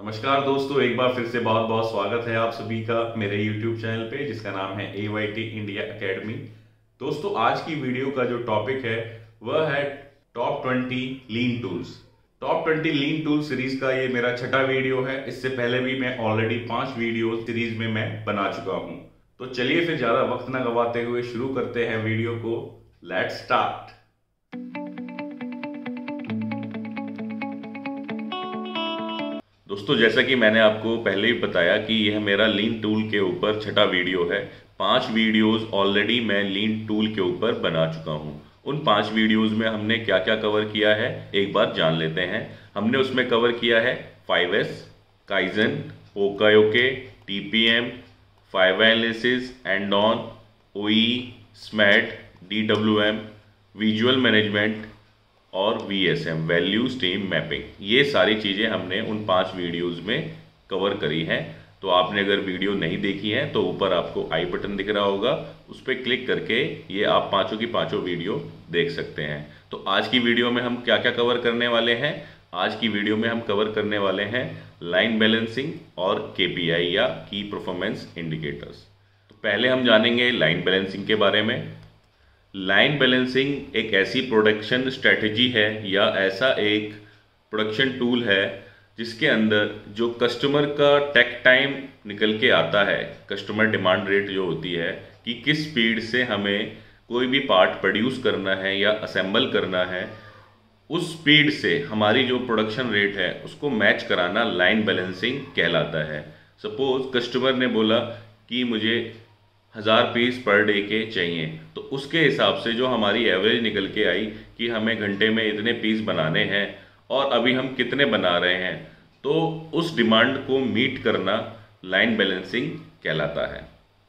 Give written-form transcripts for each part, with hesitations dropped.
नमस्कार दोस्तों, एक बार फिर से बहुत बहुत स्वागत है आप सभी का मेरे YouTube चैनल पे जिसका नाम है AYT इंडिया एकेडमी। दोस्तों, आज की वीडियो का जो टॉपिक है वह है top 20 lean tools. Top 20 lean tool series का ये मेरा छठा वीडियो है। इससे पहले भी मैं ऑलरेडी 5 वीडियो सीरीज में मैं बना चुका हूं। तो चलिए फिर ज्यादा वक्त ना गवाते हुए शुरू करते हैं वीडियो को। Let's start. दोस्तों, जैसा कि मैंने आपको पहले ही बताया कि यह मेरा लीन टूल के ऊपर छठा वीडियो है। 5 वीडियोस ऑलरेडी मैं लीन टूल के ऊपर बना चुका हूं। उन 5 वीडियोस में हमने क्या क्या कवर किया है एक बार जान लेते हैं। हमने उसमें कवर किया है 5S, काइजन, ओकायोके, TPM, 5 analysis, andon, OE, स्मैट, DWM, विजुअल मैनेजमेंट और VSM, वैल्यू स्ट्रीम मैपिंग। ये सारी चीज़ें हमने उन 5 वीडियोज़ में कवर करी हैं। तो आपने अगर वीडियो नहीं देखी है तो ऊपर आपको आई बटन दिख रहा होगा, उस पर क्लिक करके ये आप पांचों की पांचों वीडियो देख सकते हैं। तो आज की वीडियो में हम क्या क्या कवर करने वाले हैं? आज की वीडियो में हम कवर करने वाले हैं लाइन बैलेंसिंग और KPI या की परफॉर्मेंस इंडिकेटर्स। तो पहले हम जानेंगे लाइन बैलेंसिंग के बारे में। लाइन बैलेंसिंग एक ऐसी प्रोडक्शन स्ट्रेटजी है या ऐसा एक प्रोडक्शन टूल है जिसके अंदर जो कस्टमर का टेक टाइम निकल के आता है, कस्टमर डिमांड रेट जो होती है कि किस स्पीड से हमें कोई भी पार्ट प्रोड्यूस करना है या असेंबल करना है, उस स्पीड से हमारी जो प्रोडक्शन रेट है उसको मैच कराना लाइन बैलेंसिंग कहलाता है। सपोज कस्टमर ने बोला कि मुझे 1000 पीस पर डे के चाहिए, तो उसके हिसाब से जो हमारी एवरेज निकल के आई कि हमें घंटे में इतने पीस बनाने हैं और अभी हम कितने बना रहे हैं, तो उस डिमांड को मीट करना लाइन बैलेंसिंग कहलाता है।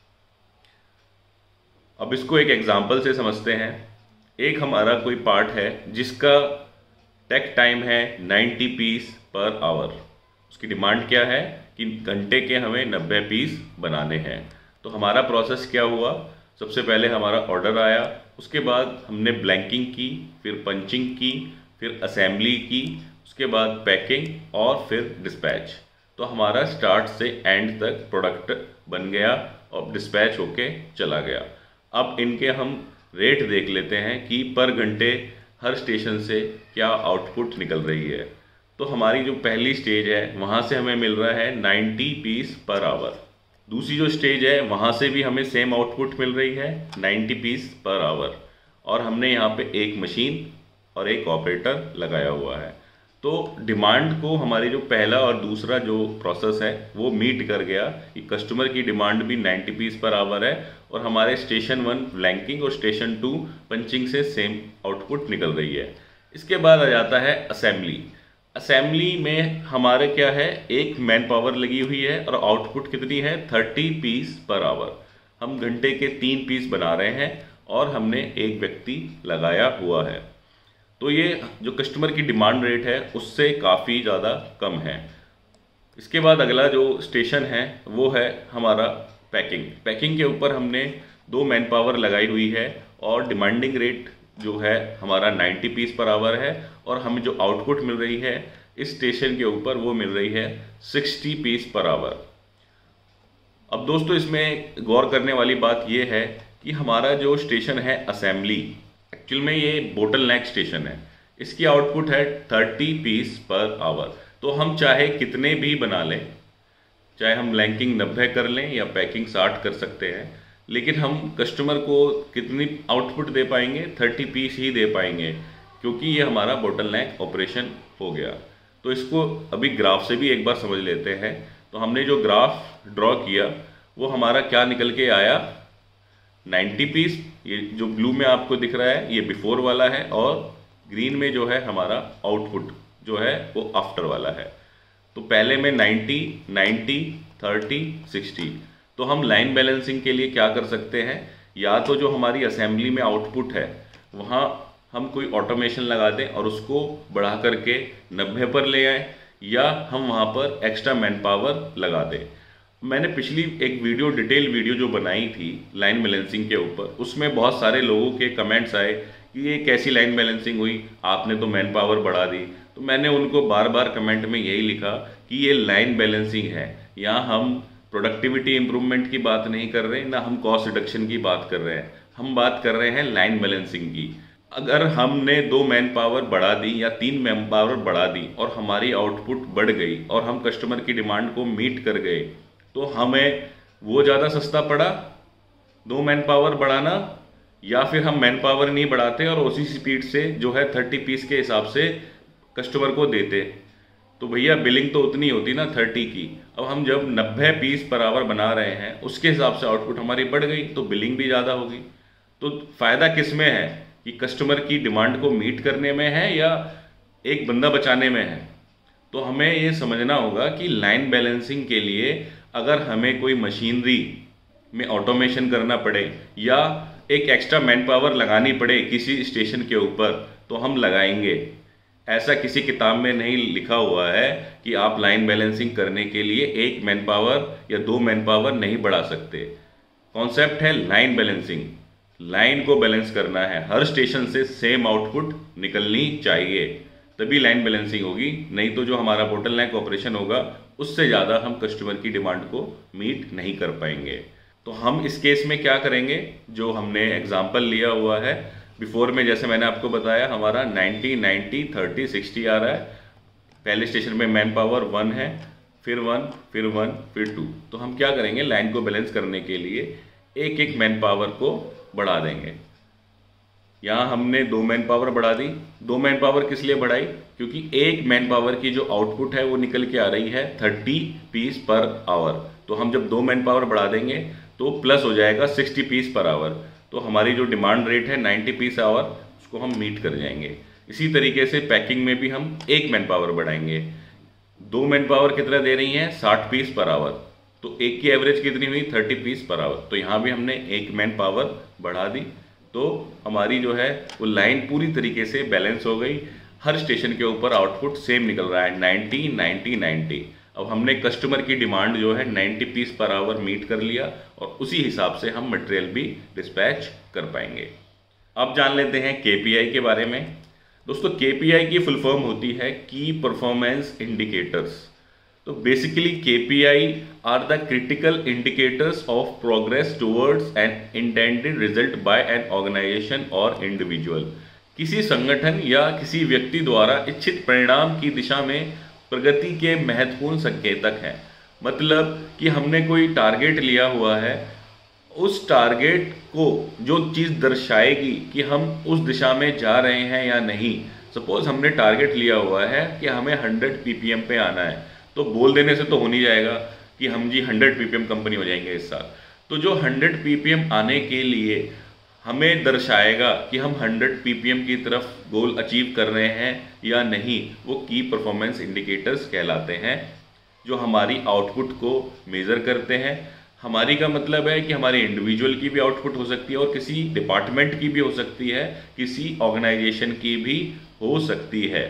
अब इसको एक एग्जांपल से समझते हैं। एक हमारा कोई पार्ट है जिसका टेक टाइम है 90 पीस पर आवर। उसकी डिमांड क्या है कि घंटे के हमें 90 पीस बनाने हैं। तो हमारा प्रोसेस क्या हुआ? सबसे पहले हमारा ऑर्डर आया, उसके बाद हमने ब्लैंकिंग की, फिर पंचिंग की, फिर असेंबली की, उसके बाद पैकिंग और फिर डिस्पैच। तो हमारा स्टार्ट से एंड तक प्रोडक्ट बन गया और डिस्पैच होके चला गया। अब इनके हम रेट देख लेते हैं कि पर घंटे हर स्टेशन से क्या आउटपुट निकल रही है। तो हमारी जो पहली स्टेज है वहाँ से हमें मिल रहा है 90 पीस पर आवर। दूसरी जो स्टेज है वहाँ से भी हमें सेम आउटपुट मिल रही है 90 पीस पर आवर, और हमने यहाँ पे एक मशीन और एक ऑपरेटर लगाया हुआ है। तो डिमांड को हमारी जो पहला और दूसरा जो प्रोसेस है वो मीट कर गया कि कस्टमर की डिमांड भी 90 पीस पर आवर है और हमारे स्टेशन 1 ब्लैंकिंग और स्टेशन 2 पंचिंग से सेम आउटपुट निकल रही है। इसके बाद आ जाता है असेंबली। असेंबली में हमारे क्या है, एक मैन पावर लगी हुई है और आउटपुट कितनी है 30 पीस पर आवर। हम घंटे के 3 पीस बना रहे हैं और हमने एक व्यक्ति लगाया हुआ है। तो ये जो कस्टमर की डिमांड रेट है उससे काफ़ी ज़्यादा कम है। इसके बाद अगला जो स्टेशन है वो है हमारा पैकिंग। पैकिंग के ऊपर हमने 2 मैन पावर लगाई हुई है और डिमांडिंग रेट जो है हमारा 90 पीस पर आवर है और हमें जो आउटपुट मिल रही है इस स्टेशन के ऊपर वो मिल रही है 60 पीस पर आवर। अब दोस्तों, इसमें गौर करने वाली बात ये है कि हमारा जो स्टेशन है असेंबली, एक्चुअल में ये बोटल नेक स्टेशन है। इसकी आउटपुट है 30 पीस पर आवर। तो हम चाहे कितने भी बना लें, चाहे हम ब्लैंकिंग 90 कर लें या पैकिंग 60 कर सकते हैं, लेकिन हम कस्टमर को कितनी आउटपुट दे पाएंगे? 30 पीस ही दे पाएंगे, क्योंकि ये हमारा बोटल नेक ऑपरेशन हो गया। तो इसको अभी ग्राफ से भी एक बार समझ लेते हैं। तो हमने जो ग्राफ ड्रॉ किया वो हमारा क्या निकल के आया, 90 पीस। ये जो ब्लू में आपको दिख रहा है ये बिफोर वाला है और ग्रीन में जो है हमारा आउटपुट जो है वो आफ्टर वाला है। तो पहले में 90, 90, 30, 60। तो हम लाइन बैलेंसिंग के लिए क्या कर सकते हैं, या तो जो हमारी असेंबली में आउटपुट है वहाँ हम कोई ऑटोमेशन लगा दें और उसको बढ़ा करके 90 पर ले आए, या हम वहाँ पर एक्स्ट्रा मैन पावर लगा दें। मैंने पिछली एक वीडियो, डिटेल वीडियो जो बनाई थी लाइन बैलेंसिंग के ऊपर, उसमें बहुत सारे लोगों के कमेंट्स आए कि ये कैसी लाइन बैलेंसिंग हुई, आपने तो मैन पावर बढ़ा दी। तो मैंने उनको बार बार कमेंट में यही लिखा कि ये लाइन बैलेंसिंग है। यहाँ हम प्रोडक्टिविटी इंप्रूवमेंट की बात नहीं कर रहे, ना हम कॉस्ट रिडक्शन की बात कर रहे हैं, हम बात कर रहे हैं लाइन बैलेंसिंग की। अगर हमने 2 मैन पावर बढ़ा दी या 3 मैन पावर बढ़ा दी और हमारी आउटपुट बढ़ गई और हम कस्टमर की डिमांड को मीट कर गए, तो हमें वो ज़्यादा सस्ता पड़ा 2 मैन पावर बढ़ाना, या फिर हम मैन पावर नहीं बढ़ाते और उसी स्पीड से जो है 30 पीस के हिसाब से कस्टमर को देते। तो भैया बिलिंग तो उतनी होती ना 30 की। अब हम जब 90 पीस पर आवर बना रहे हैं, उसके हिसाब से आउटपुट हमारी बढ़ गई तो बिलिंग भी ज़्यादा होगी। तो फ़ायदा किस में है, कि कस्टमर की डिमांड को मीट करने में है या एक बंदा बचाने में है। तो हमें ये समझना होगा कि लाइन बैलेंसिंग के लिए अगर हमें कोई मशीनरी में ऑटोमेशन करना पड़े या एक एक्स्ट्रा मैन पावर लगानी पड़े किसी स्टेशन के ऊपर, तो हम लगाएंगे। ऐसा किसी किताब में नहीं लिखा हुआ है कि आप लाइन बैलेंसिंग करने के लिए 1 मैन पावर या 2 मैन पावर नहीं बढ़ा सकते। कॉन्सेप्ट है लाइन बैलेंसिंग, लाइन को बैलेंस करना है, हर स्टेशन से सेम आउटपुट निकलनी चाहिए, तभी लाइन बैलेंसिंग होगी। नहीं तो जो हमारा बोटलनेक ऑपरेशन होगा उससे ज़्यादा हम कस्टमर की डिमांड को मीट नहीं कर पाएंगे। तो हम इस केस में क्या करेंगे, जो हमने एग्जाम्पल लिया हुआ है बिफोर में, जैसे मैंने आपको बताया हमारा 90 90 30 60 आ रहा है। पहले स्टेशन में मैन पावर 1 है, फिर 1 फिर 1 फिर 2। तो हम क्या करेंगे, लाइन को बैलेंस करने के लिए एक एक मैन पावर को बढ़ा देंगे। यहाँ हमने 2 मैन पावर बढ़ा दी। 2 मैन पावर किस लिए बढ़ाई, क्योंकि 1 मैन पावर की जो आउटपुट है वो निकल के आ रही है 30 पीस पर आवर। तो हम जब 2 मैन पावर बढ़ा देंगे तो प्लस हो जाएगा 60 पीस पर आवर। तो हमारी जो डिमांड रेट है 90 पीस आवर, उसको हम मीट कर जाएंगे। इसी तरीके से पैकिंग में भी हम 1 मैन पावर बढ़ाएंगे। 2 मैन पावर कितना दे रही हैं, 60 पीस पर आवर। तो एक की एवरेज कितनी हुई, 30 पीस पर आवर। तो यहाँ भी हमने 1 मैन पावर बढ़ा दी, तो हमारी जो है वो लाइन पूरी तरीके से बैलेंस हो गई। हर स्टेशन के ऊपर आउटपुट सेम निकल रहा है, 90 90 90। अब हमने कस्टमर की डिमांड जो है 90 पीस पर आवर मीट कर लिया और उसी हिसाब से हम मटेरियल भी डिस्पैच कर पाएंगे। अब जान लेते हैं केपीआई के बारे में। दोस्तों केपीआई की फुल फॉर्म होती है की परफॉर्मेंस इंडिकेटर्स। तो basically KPI are the critical indicators of progress towards an intended result by an organization और इंडिविजुअल। किसी संगठन या किसी व्यक्ति द्वारा इच्छित परिणाम की दिशा में प्रगति के महत्वपूर्ण संकेतक हैं। मतलब कि हमने कोई टारगेट लिया हुआ है, उस टारगेट को जो चीज़ दर्शाएगी कि हम उस दिशा में जा रहे हैं या नहीं। सपोज हमने टारगेट लिया हुआ है कि हमें 100 ppm पे आना है, तो बोल देने से तो हो नहीं जाएगा कि हम जी 100 ppm कंपनी हो जाएंगे इस साल। तो जो 100 ppm आने के लिए हमें दर्शाएगा कि हम 100 ppm की तरफ गोल अचीव कर रहे हैं या नहीं, वो की परफॉर्मेंस इंडिकेटर्स कहलाते हैं, जो हमारी आउटपुट को मेज़र करते हैं। हमारी का मतलब है कि हमारे इंडिविजुअल की भी आउटपुट हो सकती है और किसी डिपार्टमेंट की भी हो सकती है, किसी ऑर्गेनाइजेशन की भी हो सकती है।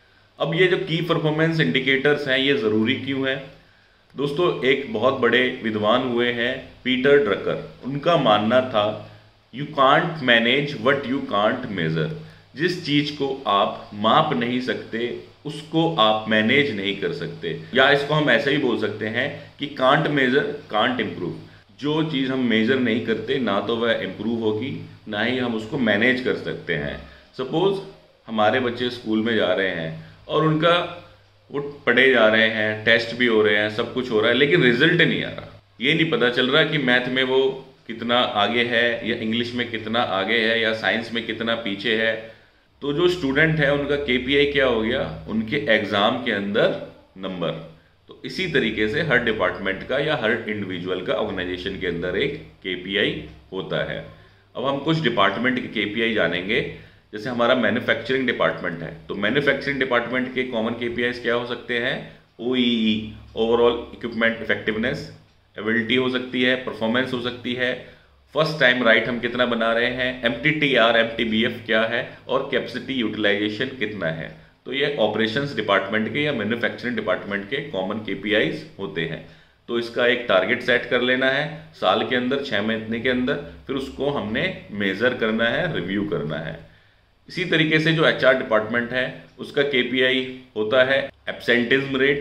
अब ये जो की परफॉर्मेंस इंडिकेटर्स हैं, ये ज़रूरी क्यों है दोस्तों? एक बहुत बड़े विद्वान हुए हैं पीटर ड्रकर, उनका मानना था you can't manage what you can't measure. जिस चीज को आप माप नहीं सकते उसको आप मैनेज नहीं कर सकते। या इसको हम ऐसे ही बोल सकते हैं कि कांट मेजर कांट इम्प्रूव। जो चीज़ हम मेजर नहीं करते ना तो वह इम्प्रूव होगी, ना ही हम उसको मैनेज कर सकते हैं। सपोज हमारे बच्चे स्कूल में जा रहे हैं और उनका वो पढ़े जा रहे हैं, टेस्ट भी हो रहे हैं, सब कुछ हो रहा है, लेकिन रिजल्ट नहीं आ रहा। ये नहीं पता चल रहा कि मैथ में वो कितना आगे है या इंग्लिश में कितना आगे है या साइंस में कितना पीछे है। तो जो स्टूडेंट है उनका केपीआई क्या हो गया, उनके एग्जाम के अंदर नंबर। तो इसी तरीके से हर डिपार्टमेंट का या हर इंडिविजुअल का ऑर्गेनाइजेशन के अंदर एक केपीआई होता है। अब हम कुछ डिपार्टमेंट के केपीआई जानेंगे। जैसे हमारा मैन्युफैक्चरिंग डिपार्टमेंट है, तो मैन्युफैक्चरिंग डिपार्टमेंट के कॉमन केपीआईज क्या हो सकते हैं? OEE, overall equipment effectiveness, ability हो सकती है, परफॉर्मेंस हो सकती है, फर्स्ट टाइम राइट हम कितना बना रहे हैं, एमटीटीआर एमटीबीएफ क्या है और कैपेसिटी यूटिलाइजेशन कितना है। तो ये ऑपरेशंस डिपार्टमेंट के या मैन्युफैक्चरिंग डिपार्टमेंट के कॉमन केपीआईज होते हैं। तो इसका एक टारगेट सेट कर लेना है साल के अंदर, 6 महीने के अंदर, फिर उसको हमने मेजर करना है, रिव्यू करना है। इसी तरीके से जो एचआर डिपार्टमेंट है उसका केपीआई होता है absenteeism rate,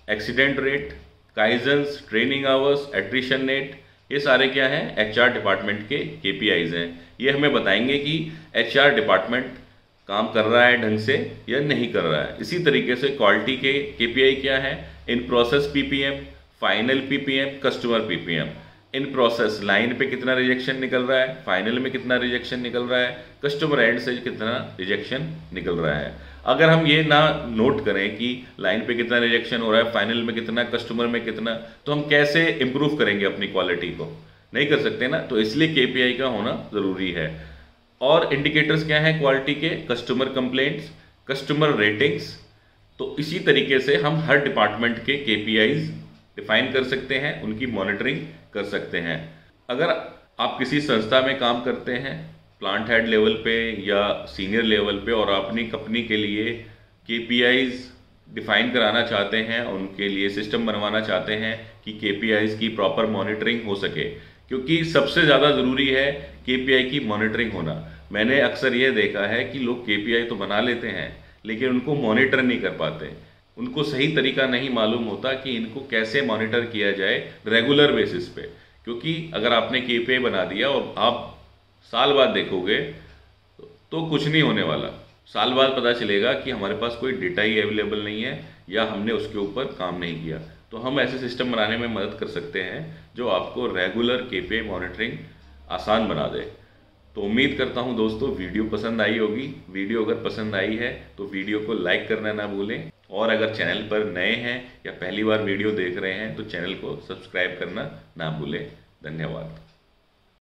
accident rate, kaizens, training hours, attrition rate, ये सारे क्या हैं, एचआर डिपार्टमेंट के केपीआईज हैं। ये हमें बताएंगे कि एचआर डिपार्टमेंट काम कर रहा है ढंग से या नहीं कर रहा है। इसी तरीके से क्वालिटी के केपीआई क्या है, in process PPM, final PPM, customer PPM. In process line पे कितना रिजेक्शन निकल रहा है, फाइनल में कितना रिजेक्शन निकल रहा है, कस्टमर एंड से कितना रिजेक्शन निकल रहा है। अगर हम ये ना नोट करें कि लाइन पे कितना रिजेक्शन हो रहा है, फाइनल में कितना, कस्टमर में कितना, तो हम कैसे इंप्रूव करेंगे अपनी क्वालिटी को, नहीं कर सकते ना। तो इसलिए केपीआई का होना ज़रूरी है। और इंडिकेटर्स क्या हैं क्वालिटी के, कस्टमर कंप्लेंट्स, कस्टमर रेटिंग्स। तो इसी तरीके से हम हर डिपार्टमेंट के केपीआईज डिफाइन कर सकते हैं, उनकी मॉनिटरिंग कर सकते हैं। अगर आप किसी संस्था में काम करते हैं प्लांट हेड लेवल पे या सीनियर लेवल पे और अपनी कंपनी के लिए केपीआईज डिफाइन कराना चाहते हैं, उनके लिए सिस्टम बनवाना चाहते हैं कि केपीआईज की प्रॉपर मॉनिटरिंग हो सके, क्योंकि सबसे ज़्यादा ज़रूरी है केपीआई की मॉनिटरिंग होना। मैंने अक्सर ये देखा है कि लोग केपीआई तो बना लेते हैं लेकिन उनको मॉनिटर नहीं कर पाते। उनको सही तरीका नहीं मालूम होता कि इनको कैसे मॉनिटर किया जाए रेगुलर बेसिस पे। क्योंकि अगर आपने केपीआई बना दिया और आप साल बाद देखोगे तो कुछ नहीं होने वाला। साल बाद पता चलेगा कि हमारे पास कोई डेटा ही अवेलेबल नहीं है या हमने उसके ऊपर काम नहीं किया। तो हम ऐसे सिस्टम बनाने में मदद कर सकते हैं जो आपको रेगुलर केपीआई मॉनिटरिंग आसान बना दे। तो उम्मीद करता हूं दोस्तों वीडियो पसंद आई होगी। वीडियो अगर पसंद आई है तो वीडियो को लाइक करना ना भूलें, और अगर चैनल पर नए हैं या पहली बार वीडियो देख रहे हैं तो चैनल को सब्सक्राइब करना ना भूलें। धन्यवाद।